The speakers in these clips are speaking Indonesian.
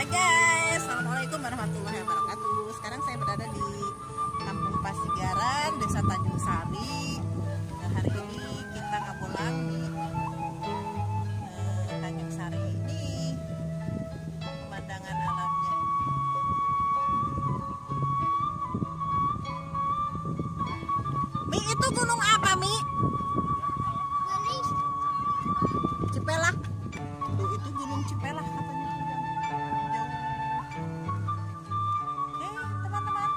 guys, assalamualaikum warahmatullahi wabarakatuh. Sekarang saya berada di Kampung Pasigaran, Desa Tanjung Sari. Nah, hari ini kita ngabulang di Tanjung Sari ini. Pemandangan alamnya. Mi, itu gunung apa, Mi? Cipelak. Tuh, itu gunung Cipelak katanya. Teman-teman,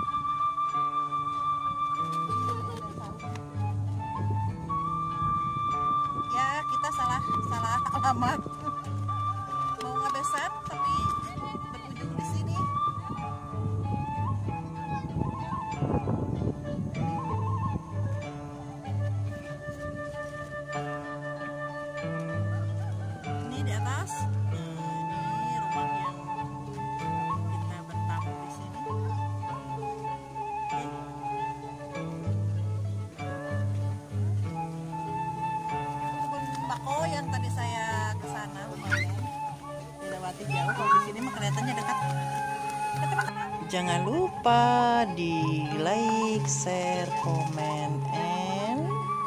ya kita salah alamat, mau ngebesan tapi berujung di sini. Ini di atas. Ini rumah yang kita bertamu di sini. Kebun tembakau yang tadi saya ke sana lumayan dilewati jauh. Kalau di sini mah kelihatannya dekat. Jangan lupa di like, share, comment, and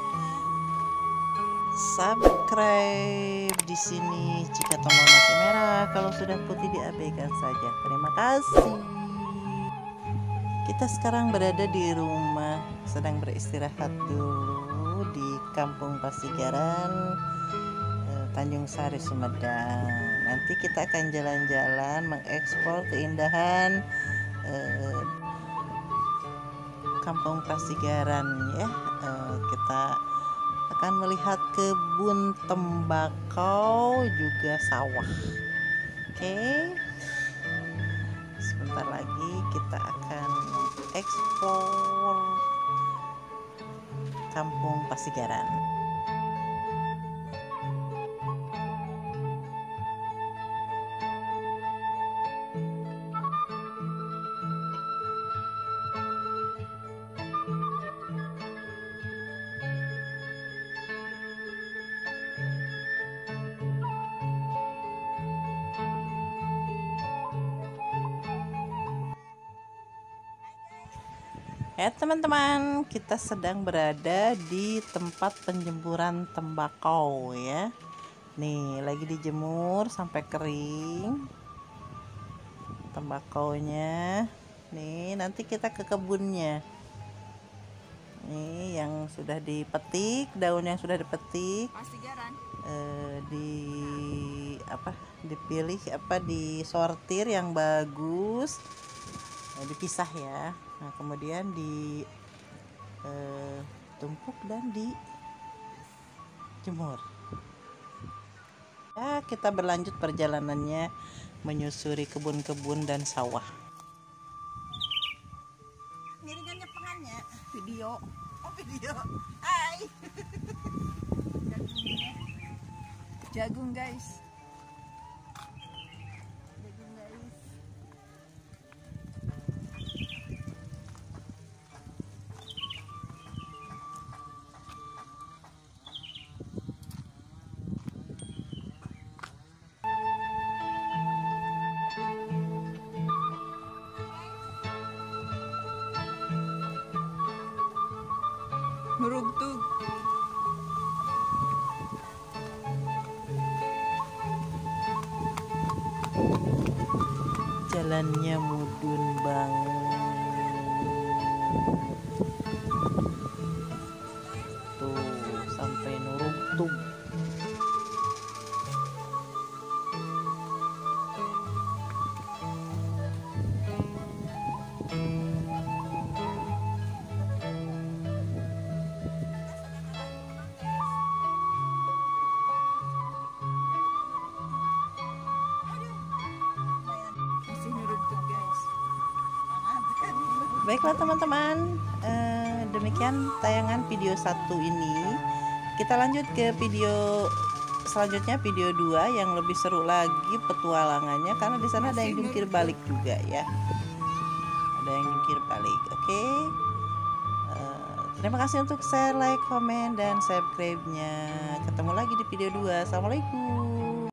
subscribe di sini. Jika tombol masih merah, kalau sudah putih diabaikan saja. Terima kasih. Kita sekarang berada di rumah, sedang beristirahat dulu di Kampung Pasigaran, Tanjung Sari, Sumedang. Nanti kita akan jalan-jalan mengeksplor keindahan Kampung Pasigaran ya. Kita akan melihat kebun tembakau juga sawah. Oke. Sebentar lagi kita akan eksplor Kampung Pasigaran. Ya teman-teman, kita sedang berada di tempat penjempuran tembakau ya. Nih lagi dijemur sampai kering tembakaunya. Nih nanti kita ke kebunnya. Nih yang sudah dipetik, daun yang sudah dipetik. Pasigaran. Dipilih disortir yang bagus. Dipisah ya. Nah, kemudian ditumpuk dan dijemur. Ya, kita berlanjut perjalanannya menyusuri kebun-kebun dan sawah. Miringan nyepengannya video. Oh, video. Hai. Jagung guys. Merugtug. Jalannya mudun banget. Tuh sampai Nurugtug. Baiklah teman-teman, demikian tayangan video 1 ini. Kita lanjut ke video selanjutnya, video 2 yang lebih seru lagi petualangannya, karena di sana ada yang jungkir balik juga ya. Ada yang jungkir balik. Oke. Terima kasih untuk share, like, komen, dan subscribe-nya. Ketemu lagi di video 2. Assalamualaikum.